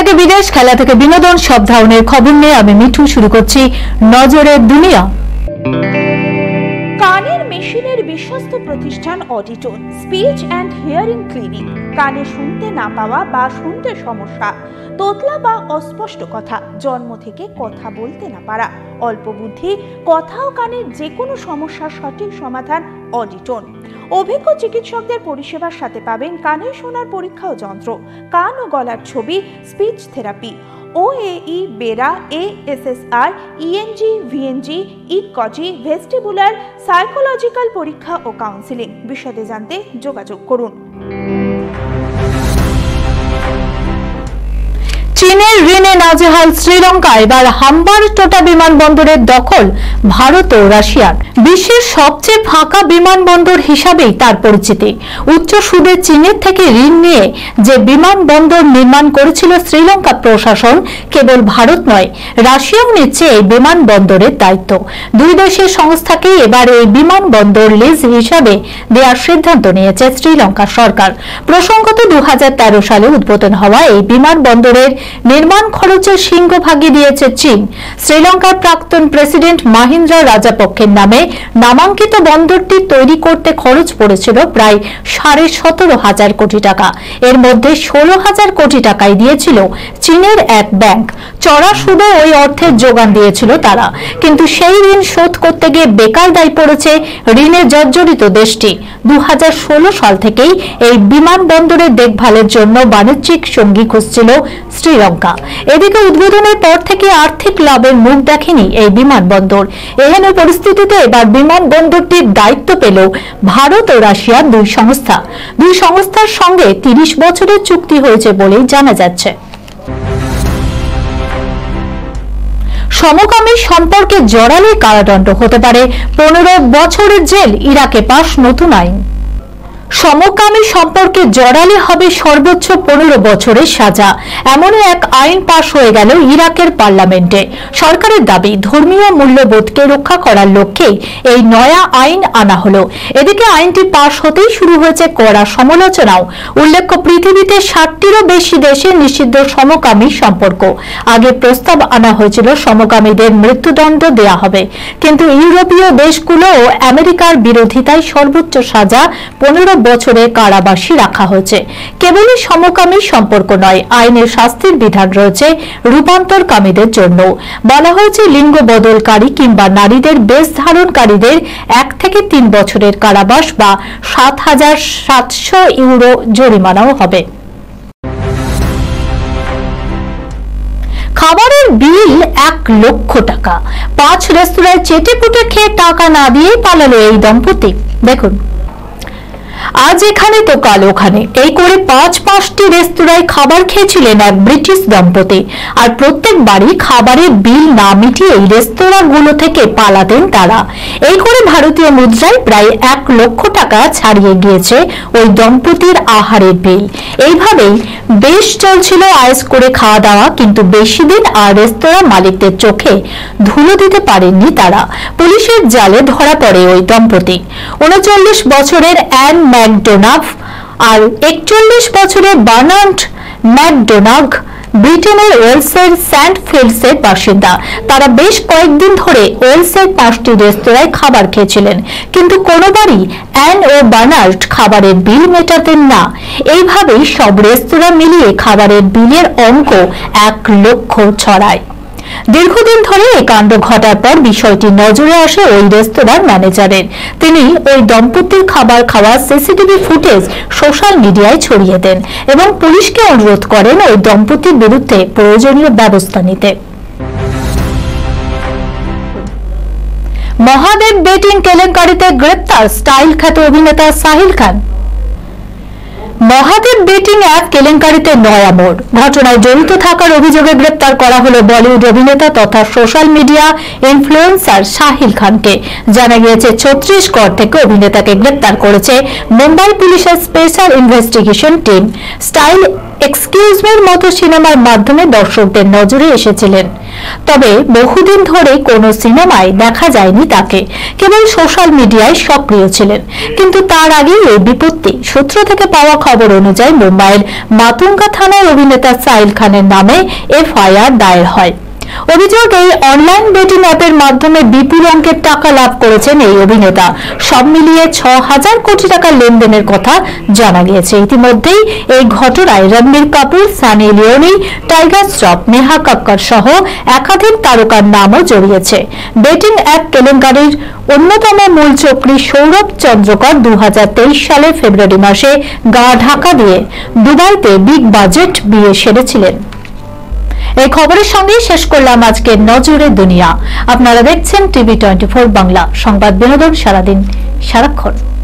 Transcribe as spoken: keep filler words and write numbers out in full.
থেকে বিদেশ, খেলা থেকে বিনোদন, সব ধরনের খবর নিয়ে আমি মিঠু শুরু করছি নজরের দুনিয়া। কানের মেশিনের বিশ্বস্ত প্রতিষ্ঠান Auditon speech and hearing clinic. কানে শুনতে না পাওয়া বা শুনতে সমস্যা, তোতলা বা অস্পষ্ট কথা, জন্ম থেকে কথা বলতে না পারা, অল্প বুদ্ধি, কথা ও কানের যে কোনো সমস্যার সঠিক সমাধান অডিটন। অভিজ্ঞ চিকিৎসকদের পরিষেবার সাথে পাবেন কানে শোনার পরীক্ষা ও যন্ত্র, কান ও গলার ছবি, speech therapy, OAE, BERA, ASSR, ENG, VNG, ইকজি, ভেস্টিবুলার, সাইকোলজিক্যাল পরীক্ষা ও কাউন্সিলিং। বিশদে জানতে যোগাযোগ করুন। চীনের ঋণে নাজেহাল শ্রীলঙ্কা, এবার হাম্বানটোটা বিমানবন্দরের দখল ভারত ও রাশিয়ার। বিশ্বের সবচেয়ে ফাঁকা বিমানবন্দর হিসাবেই তার পরিচিতি। উচ্চ সুদে চীনের থেকে ঋণ নিয়ে যে বিমানবন্দর নির্মাণ করেছিল শ্রীলঙ্কা প্রশাসন, কেবল ভারত নয়, রাশিয়াও নিচ্ছে এই বিমানবন্দরের দায়িত্ব। দুই দেশের সংস্থাকেই এবার এই বিমানবন্দর লিজ হিসাবে দেওয়ার সিদ্ধান্ত নিয়েছে শ্রীলঙ্কা সরকার। প্রসঙ্গত দু হাজার তেরো সালে উদ্বোধন হওয়া এই বিমানবন্দরের নির্মাণ খরচের সিংহভাগই দিয়েছে চীন। শ্রীলঙ্কার প্রাক্তন প্রেসিডেন্ট মাহিন্দ্রা রাজাপক্ষের নামে নামাঙ্কিত বন্দরটি তৈরি করতে খরচ পড়েছিল প্রায় সাড়ে সতেরো হাজার কোটি টাকা। এর মধ্যে ষোলো হাজার কোটি টাকাই দিয়েছিল চীনের এক ব্যাংক। চড়া সুদে ওই অর্থের যোগান দিয়েছিল তারা, কিন্তু সেই ঋণ শোধ করতে গিয়ে বেকার দায় পড়েছে ঋণে জর্জরিত দেশটি। দু হাজার ষোলো সাল থেকেই এই বিমানবন্দরের দেখভালের জন্য বাণিজ্যিক সঙ্গী খুঁজছিল শ্রীলঙ্কা। এদিকে উদ্বোধনের পর থেকে আর্থিক লাভের মুখ দেখেনি এই বিমানবন্দর। এহেন পরিস্থিতিতে এবার বিমানবন্দরটির দায়িত্ব পেল ভারত ও রাশিয়ার দুই সংস্থা। দুই সংস্থার সঙ্গে তিরিশ বছরের চুক্তি হয়েছে বলেই জানা যাচ্ছে। সমকামী সম্পর্কে জড়ালে কারাদণ্ড হতে পারে পনেরো বছরের জেল, ইরাকে পাশ নতুন আইন। সমকামী সম্পর্কে জড়ালে হবে সর্বোচ্চ পনেরো বছরের সাজা, এমনই এক আইন পাশ হয়ে গেল ইরাকের পার্লামেন্টে। সরকারের দাবি, ধর্মীয় মূল্যবোধকে রক্ষা করার লক্ষ্যে এই নয়া আইন আনা হলো। এদিকে আইনটি পাশ হতেই শুরু হয়েছে কড়া সমালোচনাও। উল্লেখ্য, পৃথিবীতে ষাটটিরও বেশি দেশে নিষিদ্ধ সমকামী সম্পর্ক। আগে প্রস্তাব আনা হয়েছিল সমকামীদের মৃত্যুদণ্ড দেয়া হবে, কিন্তু ইউরোপীয় দেশগুলো ও আমেরিকার বিরোধিতায় সর্বোচ্চ সাজা পনেরো বছরের কারাবাসী রাখা হয়েছে। কেবলই সমকামী সম্পর্ক নয়, আইনের শাস্তির বিধান রয়েছে রূপান্তরকামীদের জন্য। বলা হয়েছে লিঙ্গ বদলকারী কিংবা নারীদের বেশ ধারণকারীদের এক থেকে তিন বছরের কারাবাস বা সাত হাজার সাতশো ইউরো জরিমানাও হবে। খাবারের বিল এক লক্ষ টাকা। পাঁচ রেস্তোরাঁয় চেটে পুটে খেয়ে টাকা না দিয়ে পালালো এই দম্পতি। দেখুন, আজ এখানে তো কাল ওখানে, এই করে পাঁচ পাঁচটি রেস্তোরাঁয় খাবার খেয়েছিলেন এক ব্রিটিশ দম্পতি। আর প্রত্যেকবারই খাবারের বিল না মিটিয়ে এই রেস্তোরাঁগুলো থেকে পালাতেন তারা। এই করে ভারতীয় মুদ্রায় প্রায় এক লক্ষ টাকা ছাড়িয়ে গিয়েছে ওই দম্পতির আহারের বিল। এইভাবেই বেশ চলছিল আয়েস করে খাওয়া দাওয়া, কিন্তু বেশি দিন আর রেস্তোরাঁ মালিকদের চোখে ধুলো দিতে পারেননি তারা। পুলিশের জালে ধরা পড়ে ওই দম্পতি। উনচল্লিশ বছরের অ্যান ম্যাকডোনাগ আর একচল্লিশ বছরের বার্নার্ড ম্যাকডোনাগ ব্রিটেনের ওয়েলসের সেন্ট ফিল্ডসের বাসিন্দা। তারা বেশ কয়েকদিন ধরে ওয়েলসের পাঁচটি রেস্তোরাঁয় খাবার খেয়েছিলেন, কিন্তু কোনোবারই অ্যান ও বার্নার্ড খাবারের বিল মেটাতেন না। এইভাবেই সব রেস্তোরাঁ মিলিয়ে খাবারের বিলের অঙ্ক এক লক্ষ ছড়ায়। দীর্ঘদিন ধরে এই কাণ্ড ঘটার পর বিষয়টি নজরে আসে ওই রেস্তোরাঁর ম্যানেজারের। তিনি ওই দম্পতির খাবার খাওয়ার সিসিটিভি ফুটেজ সোশ্যাল মিডিয়ায় ছড়িয়ে দেন এবং পুলিশকে অনুরোধ করেন ওই দম্পতির বিরুদ্ধে প্রয়োজনীয় ব্যবস্থা নিতে। মহাদেব বেটিং কেলেঙ্কারিতে গ্রেপ্তার স্টাইল খ্যাত অভিনেতা সাহিল খান। মহাদেব বেটিং অ্যাপ কেলেঙ্কারিতে নয়া মোড়। ঘটনায় জড়িত থাকার অভিযোগে গ্রেপ্তার করা হলো বলিউড অভিনেতা তথা সোশ্যাল মিডিয়া ইনফ্লুয়েন্সার সাহিল খানকে। জানা গিয়েছে ছত্তিশগড় থেকে অভিনেতাকে গ্রেপ্তার করেছে মুম্বাই পুলিশের special investigation team. Style excuse মির মতো সিনেমার মাধ্যমে দর্শকদের নজরে এসেছিলেন তবে বহুদিন ধরে কোনো সিনেমায় দেখা যায়নি তাকে, কেবল সোশ্যাল মিডিয়ায় সক্রিয় ছিলেন। কিন্তু তার আগে এই বিপত্তি। সূত্র থেকে পাওয়া খবর অনুযায়ী মুম্বাইয়ের মাতুঙ্গা থানায় অভিনেতা সাহিল খানের নামে এফআইআর দায়ের হয়। অভিযোগ, এই অনলাইন বেটিং অ্যাপের মাধ্যমে বিপুল অঙ্কের টাকা লাভ করেছেন এই অভিনেতা। সব মিলিয়ে ছ হাজার কোটি টাকার লেনদেনের কথা জানা গিয়েছে। ইতিমধ্যেই এই ঘটনায় রণবীর কাপুর, সানি লিওনি, টাইগার শ্রফ, নেহা কক্কর সহ একাধিক তারকার নামও জড়িয়েছে। বেটিং অ্যাপ কেলেঙ্কারির অন্যতম মূল চক্রী সৌরভ চন্দ্রকর দু হাজার তেইশ সালের ফেব্রুয়ারি মাসে গা ঢাকা দিয়ে দুবাইতে বিগ বাজেট বিয়ে সেরেছিলেন। এই খবরের সঙ্গে শেষ করলাম আজকের নজরে দুনিয়া। আপনারা দেখছেন টিভি টোয়েন্টি ফোর বাংলা, সংবাদ বিনোদন সারাদিন সারাক্ষণ।